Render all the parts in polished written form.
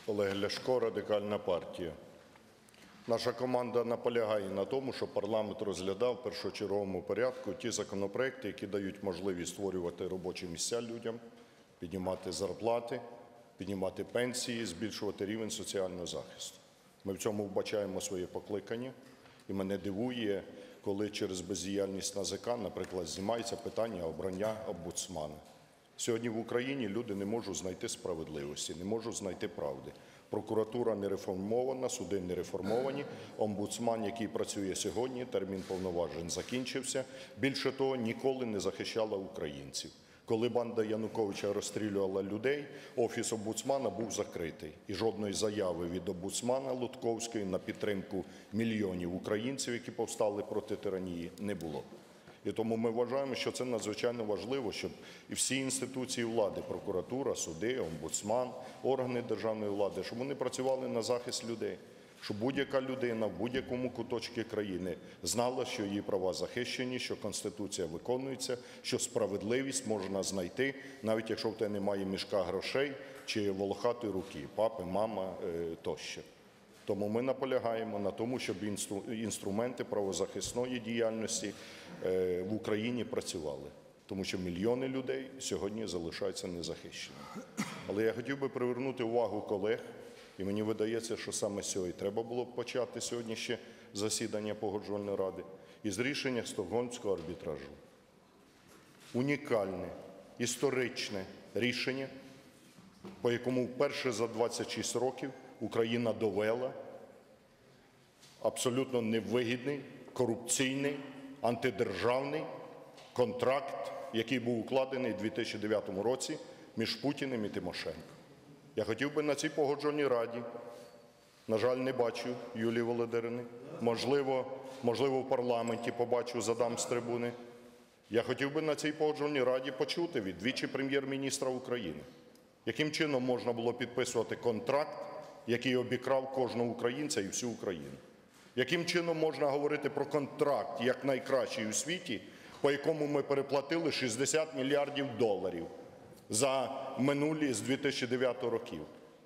Олег Ляшко, Радикальна партія. Наша команда наполягає на тому, щоб парламент розглядав в першочерговому порядку ті законопроекти, які дають можливість створювати робочі місця людям, піднімати зарплати, піднімати пенсії, збільшувати рівень соціального захисту. Ми в цьому вбачаємо своє покликання. І мене дивує, коли через бездіяльність НАЗК, наприклад, знімається питання обрання омбудсмана. Сьогодні в Україні люди не можуть знайти справедливості, не можуть знайти правди. Прокуратура не реформована, суди не реформовані, омбудсман, який працює сьогодні, термін повноважень закінчився. Більше того, ніколи не захищала українців. Коли банда Януковича розстрілювала людей, офіс омбудсмана був закритий. І жодної заяви від омбудсмана Лутковської на підтримку мільйонів українців, які повстали проти тиранії, не було. І тому ми вважаємо, що це надзвичайно важливо, щоб і всі інституції влади – прокуратура, суди, омбудсман, органи державної влади, щоб вони працювали на захист людей. Щоб будь-яка людина в будь-якому куточку країни знала, що її права захищені, що Конституція виконується, що справедливість можна знайти, навіть якщо в тебе немає мішка грошей чи волохатої руки, папи, мама тощо. Тому ми наполягаємо на тому, щоб інструменти правозахисної діяльності в Україні працювали. Тому що мільйони людей сьогодні залишаються незахищеними. Але я хотів би привернути увагу колег, і мені видається, що саме з цього і треба було б почати сьогодні ще засідання Погоджувальної ради, із рішення Стокгольмського арбітражу. Унікальне, історичне рішення, по якому вперше за 26 років Україна довела абсолютно невигідний, корупційний, антидержавний контракт, який був укладений у 2009 році між Путіним і Тимошенко. Я хотів би на цій Погоджувальній раді, на жаль, не бачу Юлії Володимирівни, можливо, в парламенті побачу, задам з трибуни. Я хотів би на цій Погоджувальній раді почути від віце-прем'єр-міністра України, яким чином можна було підписувати контракт, який обікрав кожного українця і всю Україну. Яким чином можна говорити про контракт, як найкращий у світі, по якому ми переплатили 60 мільярдів доларів за минулі з 2009 років.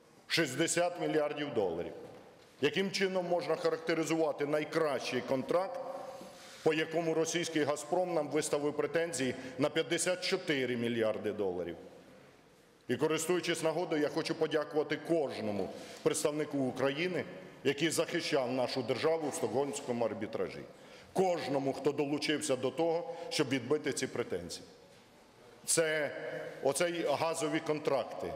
60 мільярдів доларів. Яким чином можна характеризувати найкращий контракт, по якому російський «Газпром» нам виставив претензії на 54 мільярди доларів? І, користуючись нагодою, я хочу подякувати кожному представнику України, який захищав нашу державу в Стокгольмському арбітражі. Кожному, хто долучився до того, щоб відбити ці претензії. Це оцей газові контракти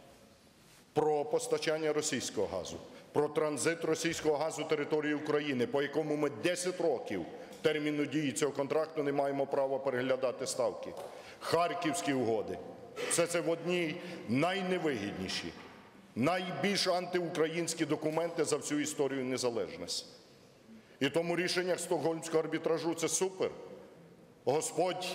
про постачання російського газу, про транзит російського газу території України, по якому ми 10 років терміну дії цього контракту не маємо права переглядати ставки. Харківські угоди. Все це в одній найневигідніші, найбільш антиукраїнські документи за всю історію незалежності. І тому рішення Стокгольмського арбітражу – це супер. Господь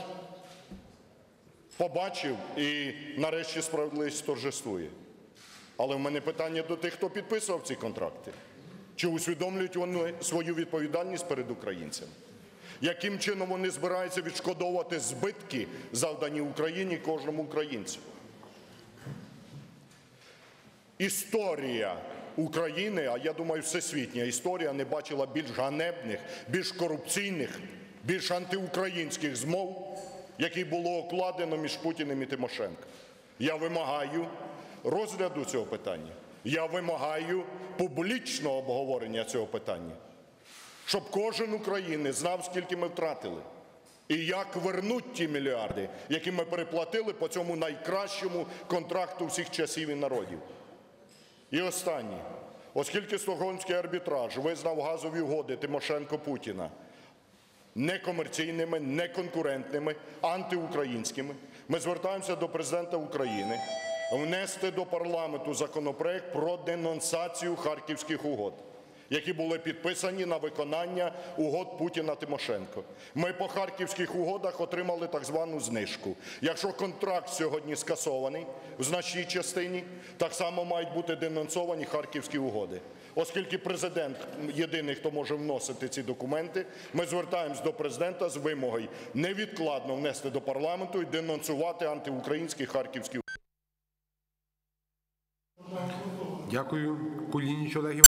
побачив і нарешті справедливість торжествує. Але в мене питання до тих, хто підписував ці контракти. Чи усвідомлюють вони свою відповідальність перед українцями? Яким чином вони збираються відшкодовувати збитки, завдані Україні, кожному українцю? Історія України, а я думаю, всесвітня історія не бачила більш ганебних, більш корупційних, більш антиукраїнських змов, які було укладено між Путіним і Тимошенко. Я вимагаю розгляду цього питання. Я вимагаю публічного обговорення цього питання. Щоб кожен українець знав, скільки ми втратили. І як вернуть ті мільярди, які ми переплатили по цьому найкращому контракту всіх часів і народів. І останнє. Оскільки Стокгольмський арбітраж визнав газові угоди Тимошенко-Путіна некомерційними, неконкурентними, антиукраїнськими, ми звертаємося до Президента України внести до парламенту законопроект про денонсацію Харківських угод, які були підписані на виконання угод Путіна-Тимошенко. Ми по Харківських угодах отримали так звану знижку. Якщо контракт сьогодні скасований в значній частині, так само мають бути денонсовані Харківські угоди. Оскільки Президент єдиний, хто може вносити ці документи, ми звертаємось до Президента з вимогою невідкладно внести до парламенту і денонсувати антиукраїнські Харківські угоди. Дякую. Кулініч Олег